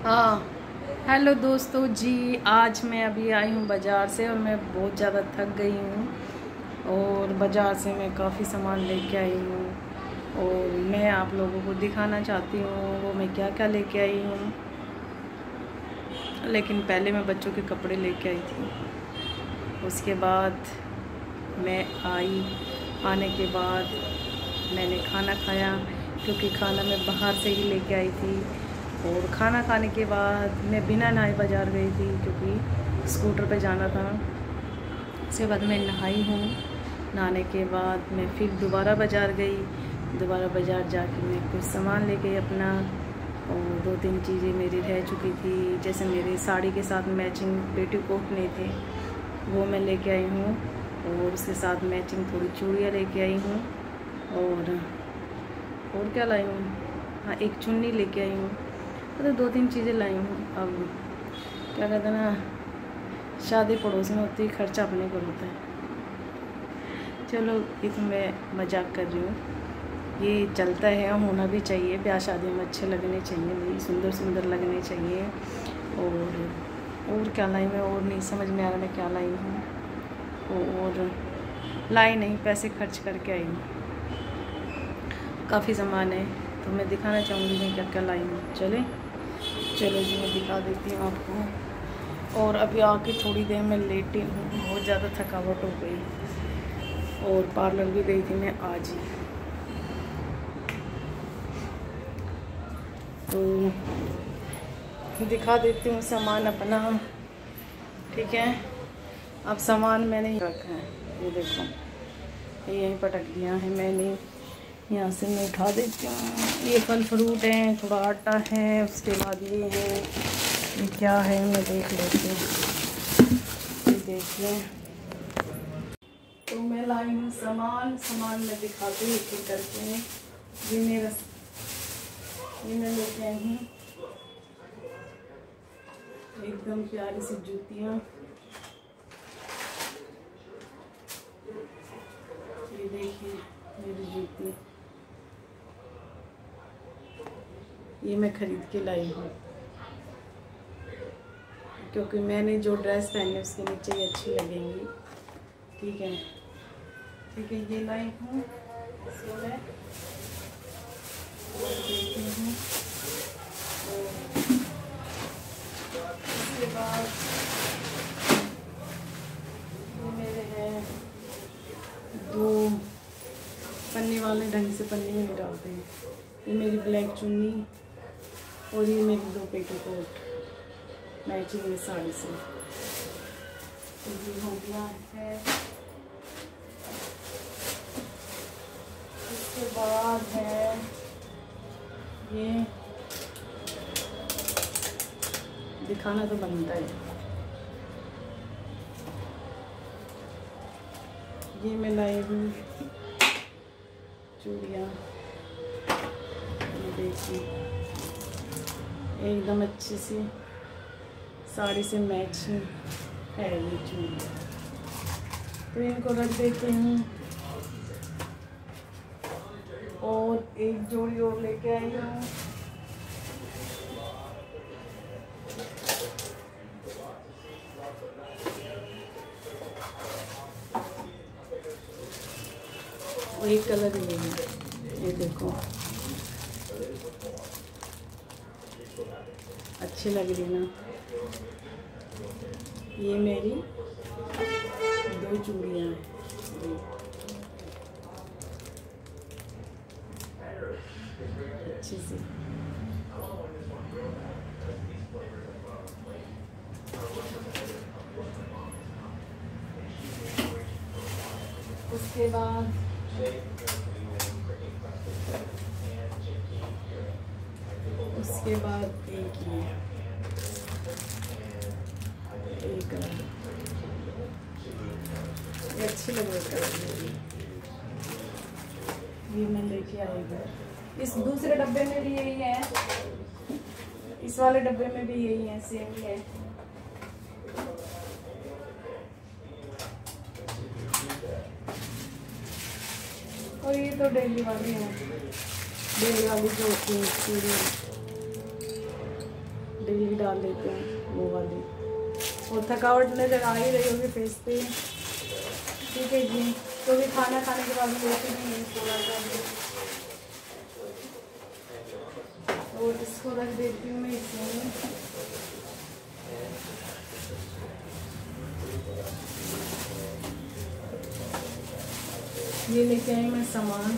हाँ, हेलो दोस्तों जी। आज मैं अभी आई हूँ बाज़ार से और मैं बहुत ज़्यादा थक गई हूँ और बाज़ार से मैं काफ़ी सामान लेके आई हूँ और मैं आप लोगों को दिखाना चाहती हूँ वो मैं क्या क्या लेके आई हूँ। लेकिन पहले मैं बच्चों के कपड़े लेके आई थी। उसके बाद मैं आने के बाद मैंने खाना खाया, क्योंकि खाना मैं बाहर से ही लेके आई थी। और खाना खाने के बाद मैं बिना नहाए बाज़ार गई थी, क्योंकि स्कूटर पे जाना था। उसके बाद मैं नहाई हूँ। नहाने के बाद मैं फिर दोबारा बाज़ार गई। दोबारा बाज़ार जाके मैं कुछ सामान ले गई अपना, और 2-3 चीज़ें मेरी रह चुकी थी। जैसे मेरी साड़ी के साथ मैचिंग पेटीकोट नहीं थे, वो मैं लेके आई हूँ। और उसके साथ मैचिंग थोड़ी चूड़ियाँ लेके आई हूँ। और क्या लाई हूँ, हाँ एक चुन्नी लेके आई हूँ। तो 2-3 चीज़ें लाई हूँ। अब क्या कहते हैं ना, शादी पड़ोस में होती है, खर्चा अपने पर होता है। चलो ये तो मैं मजाक कर रही हूँ, ये चलता है, होना भी चाहिए। ब्याह शादी में अच्छे लगने चाहिए, भाई सुंदर सुंदर लगने चाहिए। और क्या लाई मैं, और नहीं समझ में आ रहा मैं क्या लाई हूँ। और लाई नहीं, पैसे खर्च करके आई हूँ। काफ़ी सामान है तो मैं दिखाना चाहूँगी मैं क्या क्या लाई हूँ। चलो जी मैं दिखा देती हूँ आपको। और अभी आके थोड़ी देर में लेटी हूँ, बहुत ज़्यादा थकावट हो गई। और पार्लर भी गई थी मैं आज ही। तो दिखा देती हूँ सामान अपना, ठीक है। अब सामान मैंने रखा है, ये देखो, ये यहीं पटक दिया है मैंने। यहाँ से मैं उठा देती हूँ। ये फल फ्रूट हैं, थोड़ा आटा है, उसके बाद ये है, ये क्या है मैं देख लेती हूँ। ये देखिए, तो मैं लाई हूँ सामान मैं दिखाती हूँ एक करके। ये मैं लेके आई हूँ एकदम प्यारी सी जूतियाँ। ये देखिए मेरी जूती, ये मैं खरीद के लाई हूँ, क्योंकि मैंने जो ड्रेस पहनी है उसके नीचे ये अच्छी लगेंगी। ठीक है, ये लाई हूँ। इसको मैं देखती हूँ। उसके बाद ये मेरे हैं 2 पन्नी वाले, ढंग से पन्नी में नहीं डालते हैं। ये मेरी ब्लैक चुन्नी और ये मेरी 2 पेटीकोट मैचिंग में साड़ी से। तो ये हो गया है। उसके बाद है ये, दिखाना तो बनता है। ये मैं लाई हूँ चूड़ियाँ, ये देखिए एकदम अच्छी सी साड़ी से मैचिंग है ये चूड़ियाँ। तो इनको रख देती हूँ। और एक जोड़ी और लेके आई हूँ। और एक कलर ये है, ये देखो अच्छी लग रही ना। ये मेरी 2 चूड़ियाँ हैं, अच्छी सी। उसके बाद एक ये अच्छी लग रही है, ये मैं लेके आई घर। इस दूसरे डब्बे में भी यही है, इस वाले डब्बे में भी यही है, सेम ही है। और ये तो डेली वाली है, डेली वाली जो होती है डेली डाल देते हैं वो वाली। और थकावट नज़र आ ही रही होगी फेस पे। ठीक है जी, तो भी खाना खाने के बाद लेती नहीं थोड़ा सा, और इसको रख देती हूँ मैं इसमें। ये लेके आई मैं सामान,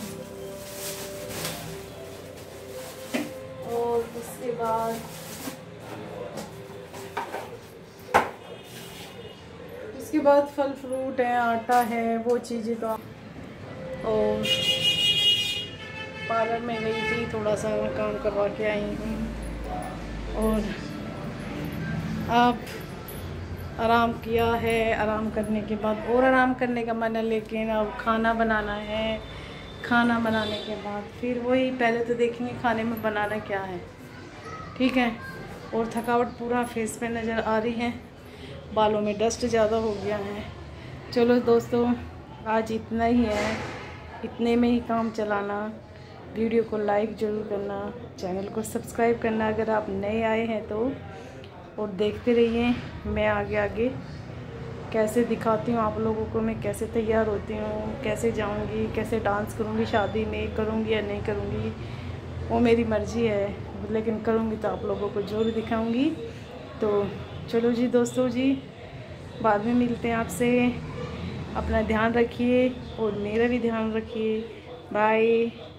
और उसके बाद फल फ्रूट है, आटा है, वो चीज़ें तो। और पार्लर में गई थी, थोड़ा सा काम करवा के आई हूँ, और अब आराम किया है। आराम करने के बाद और आराम करने का मन है, लेकिन अब खाना बनाना है। खाना बनाने के बाद फिर वही, पहले तो देखेंगे खाने में बनाना क्या है। ठीक है, और थकावट पूरा फेस पे नज़र आ रही है, बालों में डस्ट ज़्यादा हो गया है। चलो दोस्तों, आज इतना ही है, इतने में ही काम चलाना। वीडियो को लाइक ज़रूर करना, चैनल को सब्सक्राइब करना अगर आप नए आए हैं तो, और देखते रहिए मैं आगे आगे कैसे दिखाती हूँ आप लोगों को, मैं कैसे तैयार होती हूँ, कैसे जाऊँगी, कैसे डांस करूँगी, शादी में करूँगी या नहीं करूँगी वो मेरी मर्ज़ी है, लेकिन करूँगी तो आप लोगों को ज़रूर दिखाऊँगी। तो चलो जी दोस्तों जी, बाद में मिलते हैं आपसे। अपना ध्यान रखिए और मेरा भी ध्यान रखिए। बाय।